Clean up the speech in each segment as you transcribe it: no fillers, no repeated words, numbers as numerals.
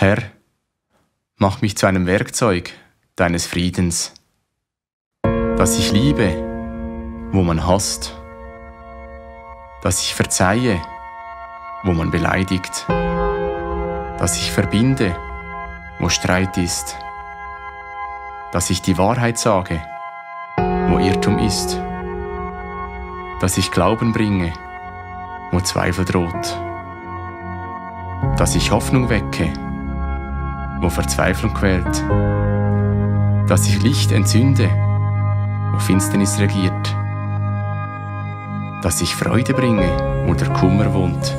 Herr, mach mich zu einem Werkzeug deines Friedens, dass ich liebe, wo man hasst, dass ich verzeihe, wo man beleidigt, dass ich verbinde, wo Streit ist, dass ich die Wahrheit sage, wo Irrtum ist, dass ich Glauben bringe, wo Zweifel droht, dass ich Hoffnung wecke, wo Verzweiflung quält, dass ich Licht entzünde, wo Finsternis regiert, dass ich Freude bringe, wo der Kummer wohnt.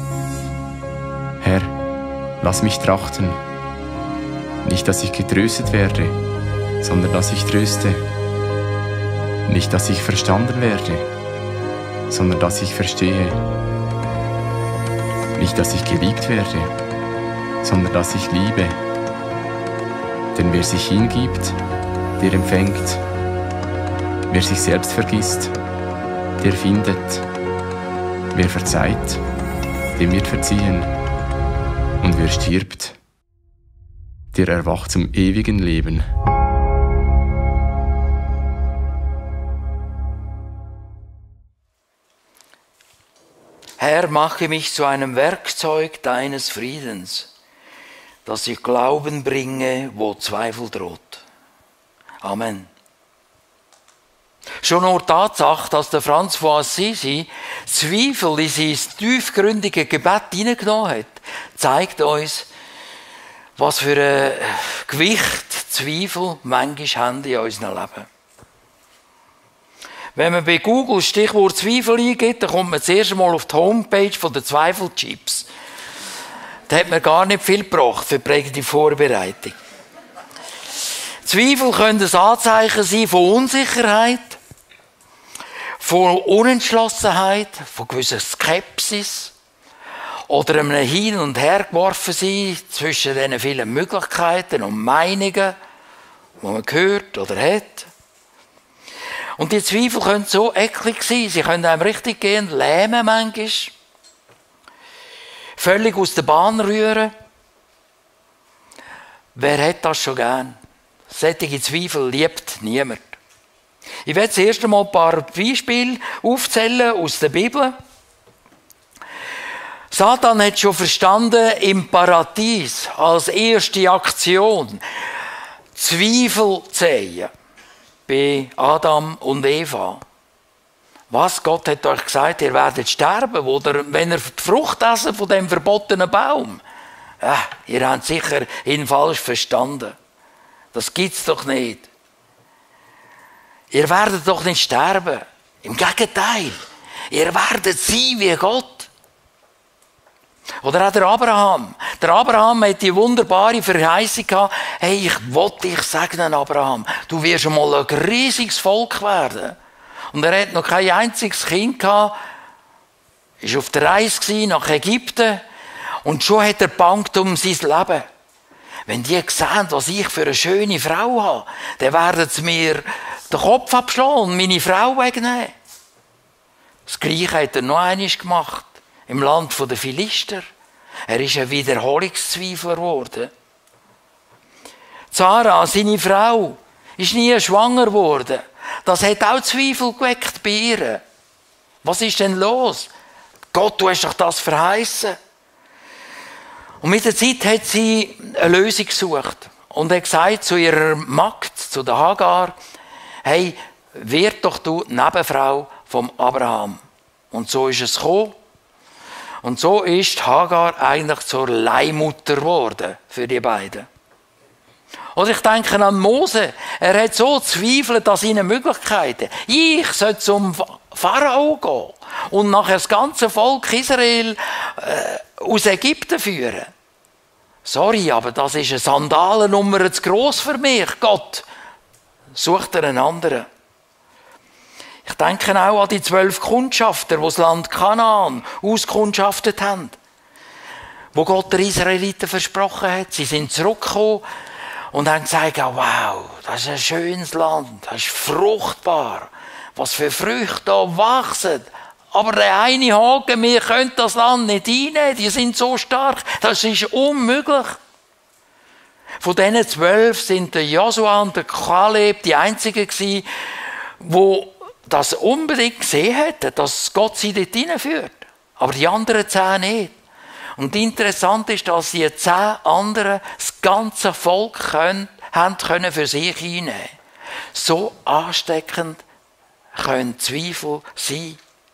Herr, lass mich trachten, nicht, dass ich getröstet werde, sondern dass ich tröste, nicht, dass ich verstanden werde, sondern dass ich verstehe, nicht, dass ich geliebt werde, sondern dass ich liebe. Denn wer sich hingibt, der empfängt. Wer sich selbst vergisst, der findet. Wer verzeiht, dem wird verziehen. Und wer stirbt, der erwacht zum ewigen Leben. Herr, mache mich zu einem Werkzeug deines Friedens, dass ich Glauben bringe, wo Zweifel droht. Amen. Schon nur die Tatsache, dass der Franz von Assisi Zweifel in sein tiefgründige Gebet hineingenommen hat, zeigt uns, was für ein Gewicht Zweifel manchmal haben in unserem Leben. Wenn man bei Google Stichwort Zweifel eingibt, dann kommt man zuerst einmal auf die Homepage von der Zweifelchips. Da hat man gar nicht viel gebracht für die prägende Vorbereitung. Zweifel können ein Anzeichen sein von Unsicherheit, von Unentschlossenheit, von gewisser Skepsis oder einem Hin- und Her geworfen sein zwischen diesen vielen Möglichkeiten und Meinungen, die man hört oder hat. Und die Zweifel können so eklig sein, sie können einem richtig gehen, lähmen manchmal, völlig aus der Bahn rühren. Wer hat das schon gern? Solche Zweifel liebt niemand. Ich werde zuerst einmal ein paar Beispiele aufzählen aus der Bibel. Satan hat schon verstanden, im Paradies als erste Aktion Zweifel zu säen bei Adam und Eva. Was? Gott hat euch gesagt, ihr werdet sterben, oder wenn ihr die Frucht essen von dem verbotenen Baum. Ihr habt sicher ihn falsch verstanden. Das gibt's doch nicht. Ihr werdet doch nicht sterben. Im Gegenteil. Ihr werdet sein wie Gott. Oder auch der Abraham. Der Abraham hat die wunderbare Verheißung gehabt, hey, ich will dich segnen, Abraham. Du wirst einmal ein riesiges Volk werden. Und er hat noch kein einziges Kind gehabt, ist auf der Reise nach Ägypten und schon hat er bangt um sein Leben. Wenn die sehen, was ich für eine schöne Frau habe, dann werden sie mir den Kopf abschlagen und meine Frau wegnehmen. Das Gleiche hat er noch einmal gemacht, im Land der Philister. Er ist ein Wiederholungszweifler geworden. Sarah, seine Frau, ist nie schwanger geworden. Das hat auch Zweifel geweckt bei ihr. Was ist denn los? Gott, du hast doch das verheißen. Und mit der Zeit hat sie eine Lösung gesucht und hat gesagt zu ihrer Magd, zu der Hagar, hey, werd doch du die Nebenfrau vom Abraham. Und so ist es gekommen. Und so ist Hagar eigentlich zur Leihmutter geworden für die beiden. Oder ich denke an Mose. Er hat so zweifelt an seinen Möglichkeiten. Ich sollte zum Pharao gehen und nachher das ganze Volk Israel aus Ägypten führen. Sorry, aber das ist eine Sandalennummer zu gross für mich. Gott, sucht er einen anderen. Ich denke auch an die 12 Kundschafter, die das Land Kanaan auskundschaftet haben. Wo Gott den Israeliten versprochen hat. Sie sind zurückgekommen und haben gesagt, oh, wow, das ist ein schönes Land, das ist fruchtbar. Was für Früchte da wachsen. Aber der eine Haken, wir können das Land nicht einnehmen, die sind so stark, das ist unmöglich. Von diesen 12 sind der Josua und der Kaleb die einzigen gewesen, die das unbedingt gesehen hätten, dass Gott sie dort hineinführt. Aber die anderen 10 nicht. Und interessant ist, dass die 10 anderen das ganze Volk haben können für sich einnehmen. So ansteckend können Zweifel sein.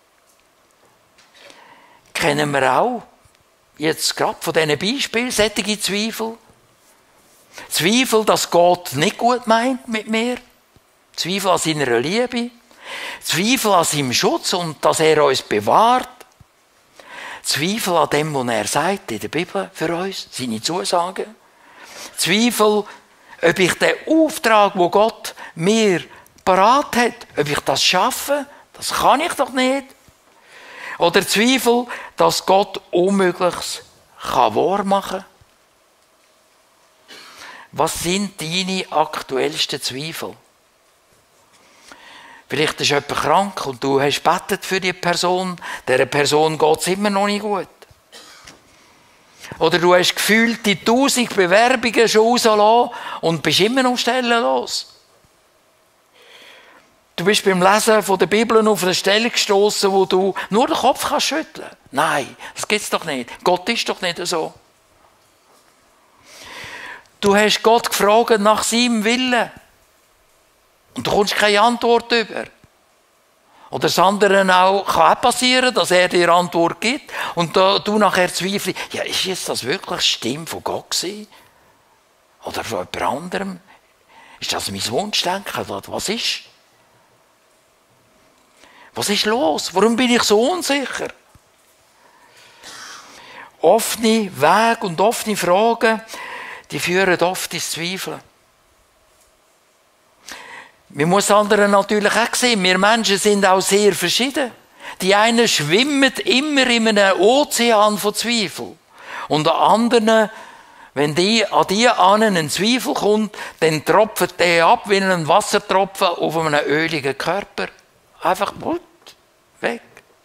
Kennen wir auch, jetzt gerade von diesen Beispielen, solche Zweifel. Zweifel, dass Gott nicht gut meint mit mir. Zweifel an seiner Liebe. Zweifel an seinem Schutz und dass er uns bewahrt. Zweifel an dem, was er sagt in der Bibel für uns, seine Zusagen. Zweifel, ob ich den Auftrag, den Gott mir parat hat, ob ich das schaffe, das kann ich doch nicht. Oder Zweifel, dass Gott Unmögliches wahr machen kann. Was sind deine aktuellsten Zweifel? Vielleicht ist jemand krank und du hast gebetet für die Person. Dieser Person geht es immer noch nicht gut. Oder du hast gefühlt die 1000 Bewerbungen schon rausgelassen und bist immer noch stellenlos. Du bist beim Lesen von der Bibel auf eine Stelle gestoßen, wo du nur den Kopf schütteln kannst. Nein, das gibt es doch nicht. Gott ist doch nicht so. Du hast Gott gefragt nach seinem Willen. Und du kommst keine Antwort über. Oder das andere kann auch passieren, dass er dir Antwort gibt und du nachher zweifelst, ja, ist jetzt das wirklich die Stimme von Gott gewesen? Oder von jemand anderem? Ist das mein Wunschdenken? Oder was ist? Was ist los? Warum bin ich so unsicher? Offene Wege und offene Fragen, die führen oft ins Zweifeln. Man muss andere natürlich auch sehen, wir Menschen sind auch sehr verschieden. Die einen schwimmen immer in einem Ozean von Zweifel. Und an anderen, wenn an die einen Zweifel kommt, dann tropft der ab wie ein Wassertropfen auf einem öligen Körper. Einfach weg.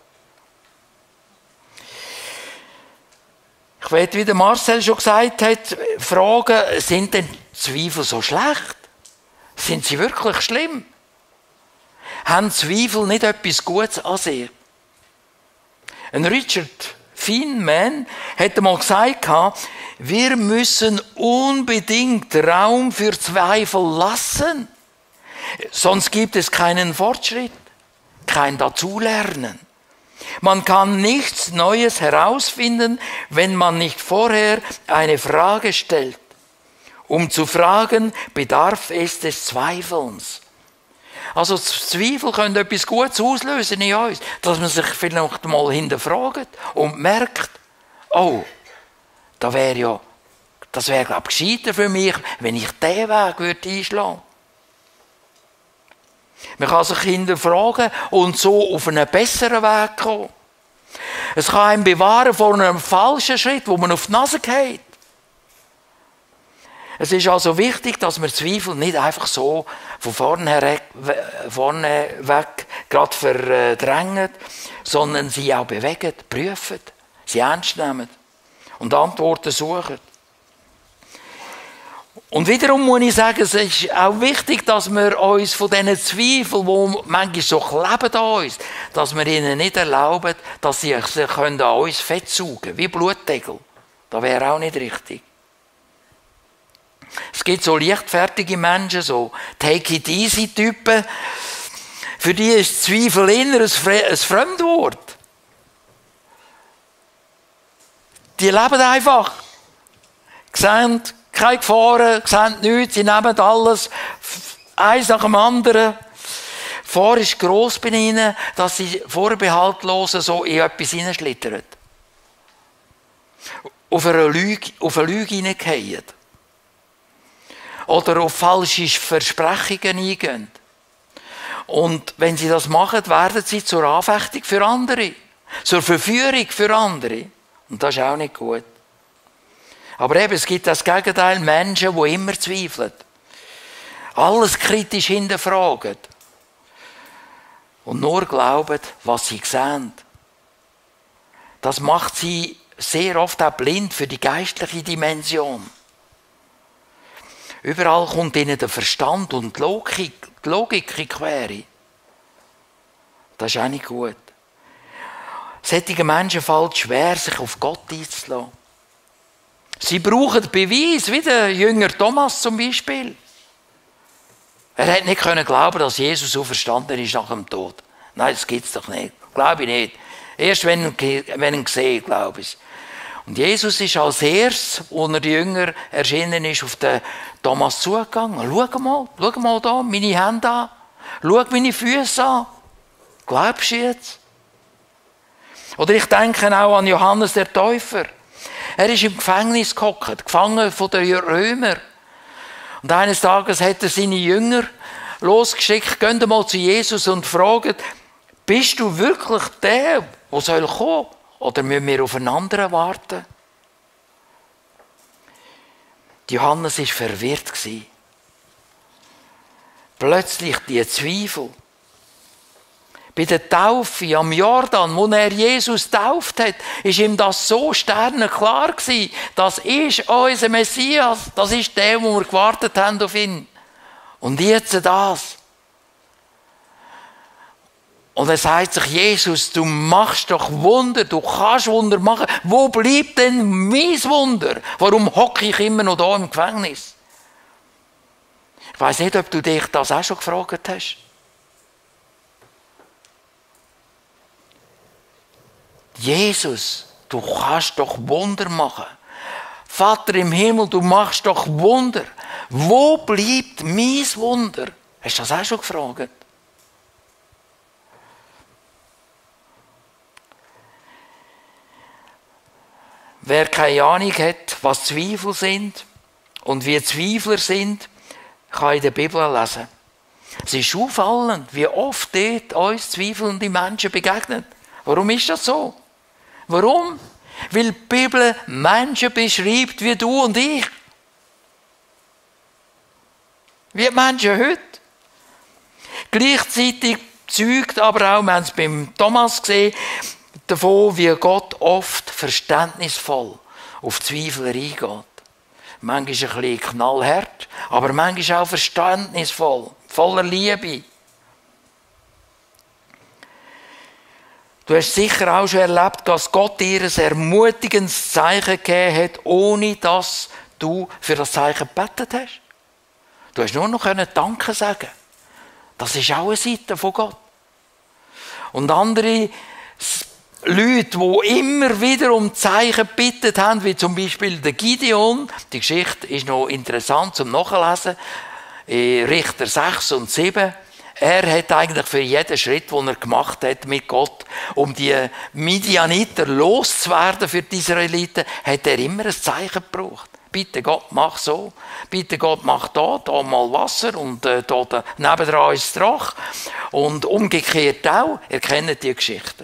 Ich weiß, wie der Marcel schon gesagt hat, fragen, sind denn Zweifel so schlecht? Sind sie wirklich schlimm? Haben Zweifel nicht etwas Gutes an sich? Ein Richard Feynman hat einmal gesagt, wir müssen unbedingt Raum für Zweifel lassen. Sonst gibt es keinen Fortschritt, kein Dazulernen. Man kann nichts Neues herausfinden, wenn man nicht vorher eine Frage stellt. Um zu fragen, bedarf es des Zweifelns. Also Zweifel können etwas Gutes auslösen in uns, dass man sich vielleicht mal hinterfragt und merkt, oh, das wäre, glaube ich, gescheiter für mich, wenn ich diesen Weg einschlagen würde. Man kann sich hinterfragen und so auf einen besseren Weg kommen. Es kann einen bewahren vor einem falschen Schritt, wo man auf die Nase geht. Es ist also wichtig, dass wir Zweifel nicht einfach so von vorne weg gerade verdrängen, sondern sie auch bewegen, prüfen, sie ernst nehmen und Antworten suchen. Und wiederum muss ich sagen, es ist auch wichtig, dass wir uns von diesen Zweifeln, die manchmal so kleben an uns, dass wir ihnen nicht erlauben, dass sie an uns Fett saugen, wie Blutdeckel. Das wäre auch nicht richtig. Es gibt so leichtfertige Menschen, so Take-it-easy-Typen. Für die ist Zweifel eher ein Fremdwort. Die leben einfach. Sehen keine Gefahren, sehen nichts, sie nehmen alles, eins nach dem anderen. Die Gefahr ist gross bei ihnen, dass sie vorbehaltlos so in etwas hineinschlittern. Auf eine Lüge hineingehen. Oder auf falsche Versprechungen eingehen. Und wenn sie das machen, werden sie zur Anfechtung für andere. Zur Verführung für andere. Und das ist auch nicht gut. Aber eben, es gibt das Gegenteil, Menschen, die immer zweifeln. Alles kritisch hinterfragen. Und nur glauben, was sie sehen. Das macht sie sehr oft auch blind für die geistliche Dimension. Überall kommt ihnen der Verstand und die Logik in die Quere. Das ist auch nicht gut. Solche Menschen fällt es schwer, sich auf Gott einzulassen. Sie brauchen Beweis, wie der Jünger Thomas zum Beispiel. Er hat nicht glauben, dass Jesus auferstanden ist nach dem Tod. Nein, das gibt es doch nicht. Glaube ich nicht. Erst wenn ihn sehe, glaube ich. Und Jesus ist als erstes, als er die Jünger erschienen ist, auf den Thomas zugegangen. Schau mal da, meine Hände an. Schau meine Füße an. Glaubst du jetzt? Oder ich denke auch an Johannes der Täufer. Er ist im Gefängnis gehockt, gefangen von den Römern. Und eines Tages hat er seine Jünger losgeschickt, geht mal zu Jesus und fragt, bist du wirklich der, der soll kommen? Oder müssen wir auf einen anderen warten? Johannes war verwirrt. Plötzlich die Zweifel. Bei der Taufe am Jordan, wo er Jesus getauft hat, ist ihm das so sternenklar gewesen. Das ist unser Messias. Das ist der, wo wir gewartet haben auf ihn. Und jetzt das. Und er sagt sich, Jesus, du machst doch Wunder, du kannst Wunder machen. Wo bleibt denn mein Wunder? Warum hocke ich immer noch da im Gefängnis? Ich weiss nicht, ob du dich das auch schon gefragt hast. Jesus, du kannst doch Wunder machen. Vater im Himmel, du machst doch Wunder. Wo bleibt mein Wunder? Hast du das auch schon gefragt? Wer keine Ahnung hat, was Zweifel sind und wie Zweifler sind, kann in der Bibel lesen. Es ist auffallend, wie oft dort uns zweifelnde Menschen begegnen. Warum ist das so? Warum? Weil die Bibel Menschen beschreibt wie du und ich. Wie die Menschen heute. Gleichzeitig zeugt aber auch, wir haben es beim Thomas gesehen, davon, wie Gott oft verständnisvoll auf Zweifel eingeht. Manchmal ist er ein bisschen knallhart, aber manchmal auch verständnisvoll, voller Liebe. Du hast sicher auch schon erlebt, dass Gott dir ein ermutigendes Zeichen gegeben hat, ohne dass du für das Zeichen gebetet hast. Du hast nur noch Danke sagen. Das ist auch eine Seite von Gott. Und andere Leute, die immer wieder um Zeichen gebeten haben, wie zum Beispiel der Gideon, die Geschichte ist noch interessant zum Nachlesen, in Richter 6 und 7, er hat eigentlich für jeden Schritt, den er gemacht hat mit Gott, um die Midianiter loszuwerden für die Israeliten, hat er immer ein Zeichen gebraucht. Bitte Gott, mach so. Bitte Gott, mach da mal Wasser und da nebendran ist das Drach. Und umgekehrt auch, ihr kennt die Geschichten.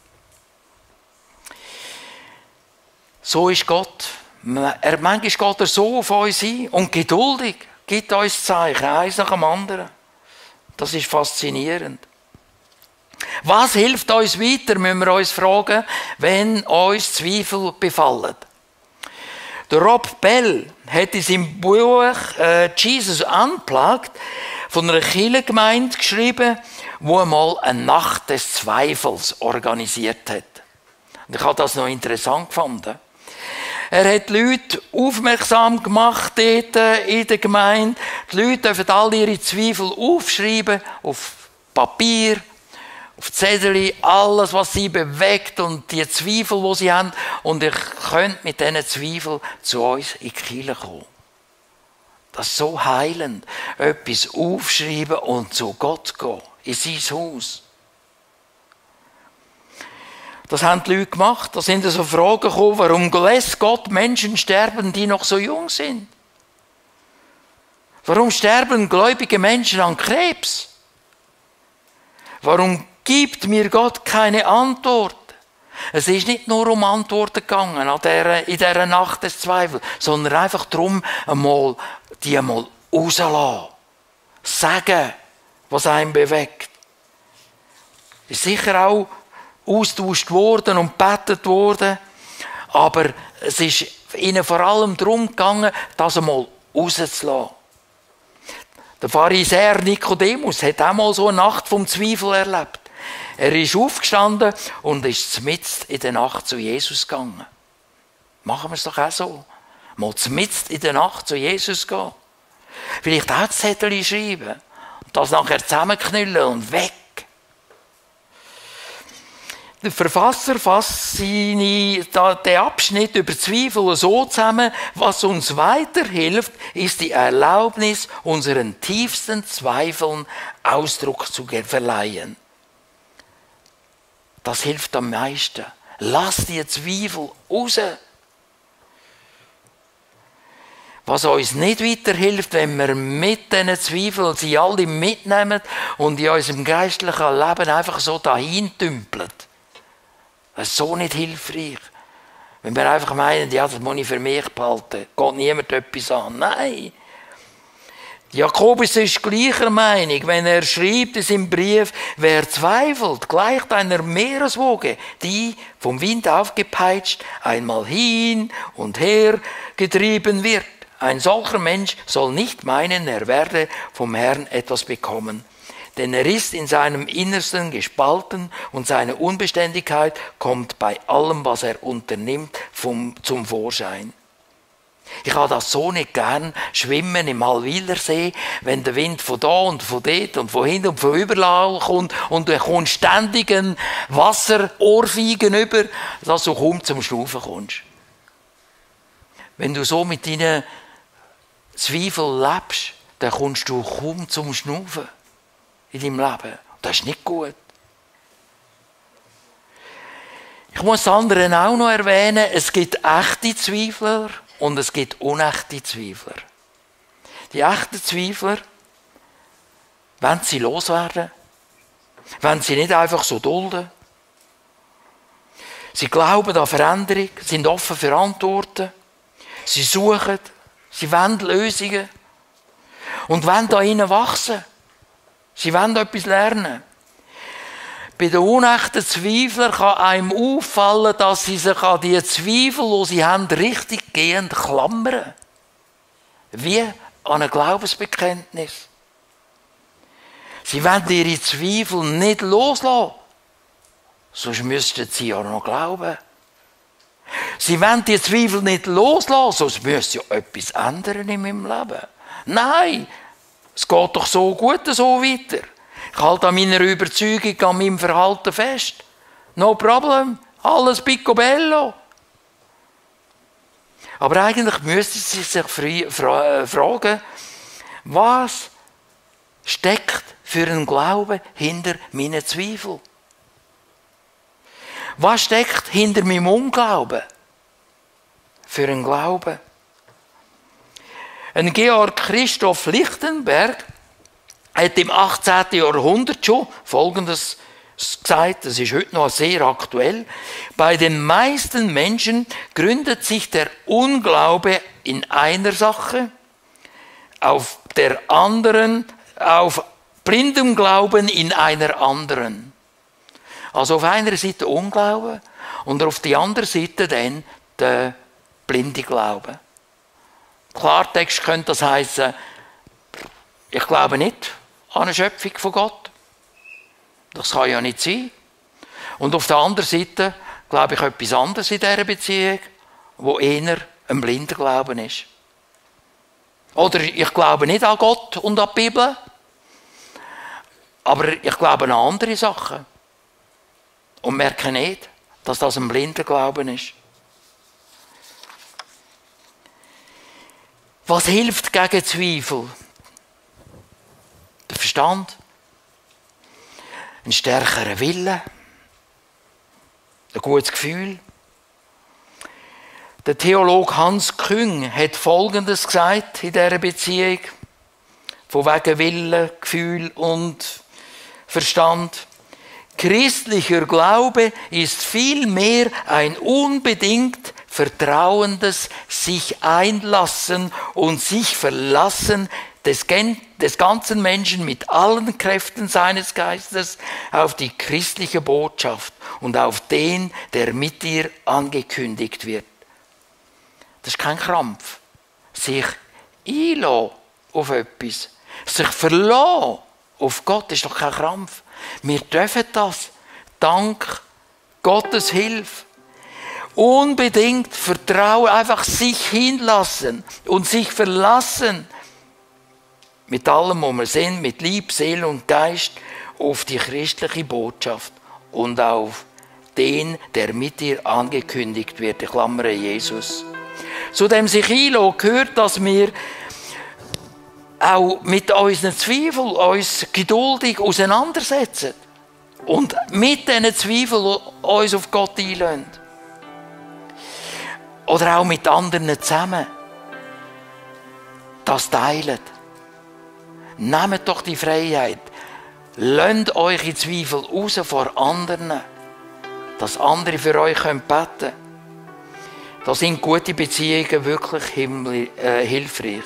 So ist Gott. Manchmal geht er so auf uns ein und geduldig gibt uns Zeichen, eins nach dem anderen. Das ist faszinierend. Was hilft uns weiter, müssen wir uns fragen, wenn uns Zweifel befallen. Der Rob Bell hat in seinem Buch Jesus Unplugged von einer Kirchengemeinde geschrieben, wo einmal eine Nacht des Zweifels organisiert hat. Und ich habe das noch interessant gefunden. Er hat die Leute aufmerksam gemacht dort in der Gemeinde. Die Leute dürfen all ihre Zweifel aufschreiben, auf Papier, auf Zettel, alles, was sie bewegt und die Zweifel, die sie haben. Und ihr könnt mit diesen Zweifeln zu uns in die Kirche kommen. Das ist so heilend. Etwas aufschreiben und zu Gott gehen, in sein Haus. Das haben die Leute gemacht. Da sind so Fragen gekommen, warum lässt Gott Menschen sterben, die noch so jung sind? Warum sterben gläubige Menschen an Krebs? Warum gibt mir Gott keine Antwort? Es ist nicht nur um Antworten gegangen in dieser Nacht des Zweifels, sondern einfach darum, die einmal rauslassen. Sagen, was einen bewegt. Ist sicher auch austauscht worden und gebetet worden, aber es ist ihnen vor allem darum gegangen, das einmal rauszulassen. Der Pharisäer Nikodemus hat auch mal so eine Nacht vom Zweifel erlebt. Er ist aufgestanden und ist mitten in der Nacht zu Jesus gegangen. Machen wir es doch auch so. Mal mitten in der Nacht zu Jesus gehen. Vielleicht auch das Zettel schreiben. Und das nachher zusammenknüllen und weg. Der Verfasser fasst den Abschnitt über Zweifel so zusammen: Was uns weiterhilft, ist die Erlaubnis, unseren tiefsten Zweifeln Ausdruck zu verleihen. Das hilft am meisten. Lass die Zweifel raus. Was uns nicht weiterhilft, wenn wir mit diesen Zweifeln sie alle mitnehmen und in unserem geistlichen Leben einfach so dahin tümpeln. Das ist so nicht hilfreich. Wenn wir einfach meinen, ja, das muss ich für mich behalten, geht niemand etwas an. Nein. Jakobus ist gleicher Meinung, wenn er schreibt in seinem Brief: Wer zweifelt, gleicht einer Meereswoge, die vom Wind aufgepeitscht einmal hin und her getrieben wird. Ein solcher Mensch soll nicht meinen, er werde vom Herrn etwas bekommen. Denn er ist in seinem Innersten gespalten und seine Unbeständigkeit kommt bei allem, was er unternimmt, zum Vorschein. Ich habe das so nicht gern, schwimmen im Halwilersee, wenn der Wind von da und von dort und von hinten und von überall kommt und du kommst ständig ein Wasserohrfeigen über, dass du kaum zum Schnaufen kommst. Wenn du so mit deinen Zweifeln lebst, dann kommst du kaum zum Schnaufen in deinem Leben. Das ist nicht gut. Ich muss das andere auch noch erwähnen: Es gibt echte Zweifler und es gibt unechte Zweifler. Die echten Zweifler, wenn sie loswerden, wenn sie nicht einfach so dulden. Sie glauben an Veränderung, sind offen für Antworten, sie suchen, sie wollen Lösungen und wollen da innen wachsen. Sie wollen etwas lernen. Bei den unechten Zweiflern kann einem auffallen, dass sie sich an die Zweifel, die sie haben, richtig gehend klammern. Wie an ein Glaubensbekenntnis. Sie wollen ihre Zweifel nicht loslassen. Sonst müssten sie ja noch glauben. Sie wollen die Zweifel nicht loslassen, sonst müsste ja etwas ändern in meinem Leben. Nein! Es geht doch so gut so weiter. Ich halte an meiner Überzeugung, an meinem Verhalten fest. No problem. Alles picobello. Aber eigentlich müssten Sie sich fragen, was steckt für einen Glauben hinter meinen Zweifeln? Was steckt hinter meinem Unglauben für einen Glauben? Ein Georg Christoph Lichtenberg hat im 18. Jahrhundert schon Folgendes gesagt, das ist heute noch sehr aktuell: Bei den meisten Menschen gründet sich der Unglaube in einer Sache, auf der anderen, auf blindem Glauben in einer anderen. Also auf einer Seite Unglauben und auf die andere Seite dann der blinde Glaube. Klartext könnte das heißen: Ich glaube nicht an eine Schöpfung von Gott. Das kann ja nicht sein. Und auf der anderen Seite glaube ich etwas anderes in dieser Beziehung, wo eher ein blinder Glauben ist. Oder ich glaube nicht an Gott und an die Bibel, aber ich glaube an andere Sachen. Und merke nicht, dass das ein blinder Glauben ist. Was hilft gegen Zweifel? Der Verstand, ein stärkerer Wille, ein gutes Gefühl. Der Theologe Hans Küng hat Folgendes gesagt in dieser Beziehung, von wegen Wille, Gefühl und Verstand. Christlicher Glaube ist vielmehr ein unbedingt vertrauendes sich einlassen und sich verlassen des ganzen Menschen mit allen Kräften seines Geistes auf die christliche Botschaft und auf den, der mit ihr angekündigt wird. Das ist kein Krampf. Sich einlassen auf etwas. Sich verlassen auf Gott ist doch kein Krampf. Wir dürfen das dank Gottes Hilfe. Unbedingt Vertrauen, einfach sich hinlassen und sich verlassen. Mit allem, wo wir sind, mit Liebe, Seele und Geist, auf die christliche Botschaft und auf den, der mit dir angekündigt wird, ich klammere Jesus. Zu dem sich einlassen gehört, dass wir auch mit unseren Zweifeln uns geduldig auseinandersetzen und mit diesen Zweifeln uns auf Gott einlassen. Oder auch mit anderen zusammen. Das teilen. Nehmt doch die Freiheit. Lasst euch in Zweifel raus vor anderen, dass andere für euch beten können. Da sind gute Beziehungen wirklich hilfreich.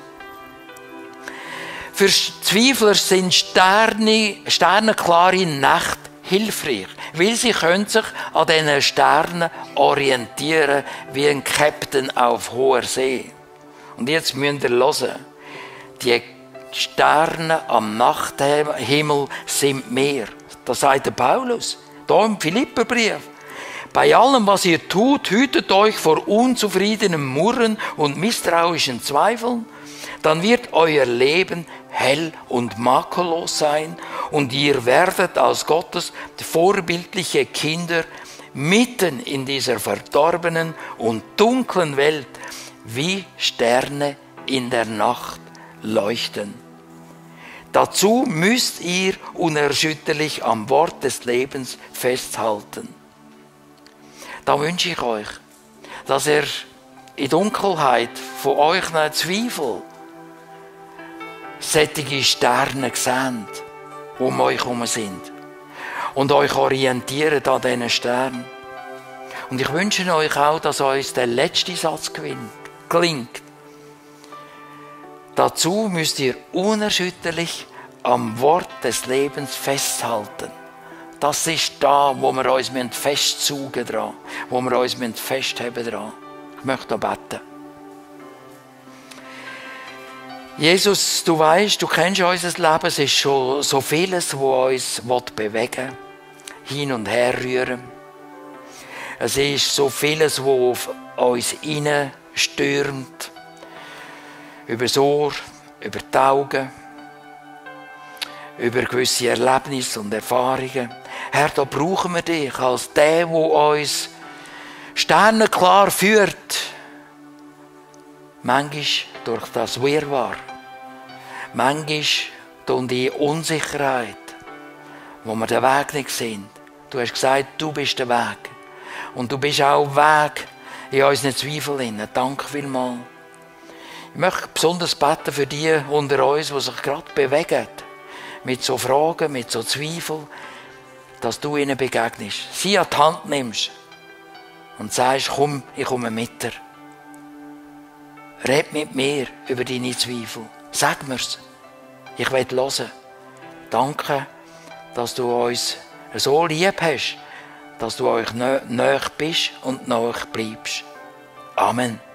Für Zweifler sind sternenklare Nächte hilfreich, weil sie können sich an diesen Sternen orientieren wie ein Captain auf hoher See. Und jetzt müsst ihr hören, die Sterne am Nachthimmel sind mehr. Das sagt der Paulus, hier im Philipperbrief. Bei allem, was ihr tut, hütet euch vor unzufriedenem Murren und misstrauischen Zweifeln. Dann wird euer Leben hell und makellos sein und ihr werdet als Gottes vorbildliche Kinder mitten in dieser verdorbenen und dunklen Welt wie Sterne in der Nacht leuchten. Dazu müsst ihr unerschütterlich am Wort des Lebens festhalten. Da wünsche ich euch, dass ihr in Dunkelheit von euch Zweifel solche Sterne seht, die um euch herum sind. Und euch orientiert an diesen Sternen. Und ich wünsche euch auch, dass euch der letzte Satz gelingt. Dazu müsst ihr unerschütterlich am Wort des Lebens festhalten. Das ist da, wo wir uns festsaugen dran, wo wir uns festheben dran. Ich möchte noch beten. Jesus, du weißt, du kennst unser Leben, es ist schon so vieles, was uns bewegen will, hin und her rühren. Es ist so vieles, was auf uns hineinstürmt, über das Ohr, über die Augen, über gewisse Erlebnisse und Erfahrungen. Herr, da brauchen wir dich als der uns sternenklar führt. Manchmal durch das Wirrwarr. Manchmal durch die Unsicherheit, wo wir den Weg nicht sehen. Du hast gesagt, du bist der Weg. Und du bist auch Weg in unseren Zweifeln. Danke vielmals. Ich möchte besonders beten für die unter uns, die sich gerade bewegen. Mit so Fragen, mit so Zweifeln, dass du ihnen begegnest. Sie an die Hand nimmst und sagst, komm, ich komme mit dir. Red mit mir über deine Zweifel. Sag mir's. Ich will hören. Danke, dass du uns so lieb hast, dass du euch nahe bist und nahe bleibst. Amen.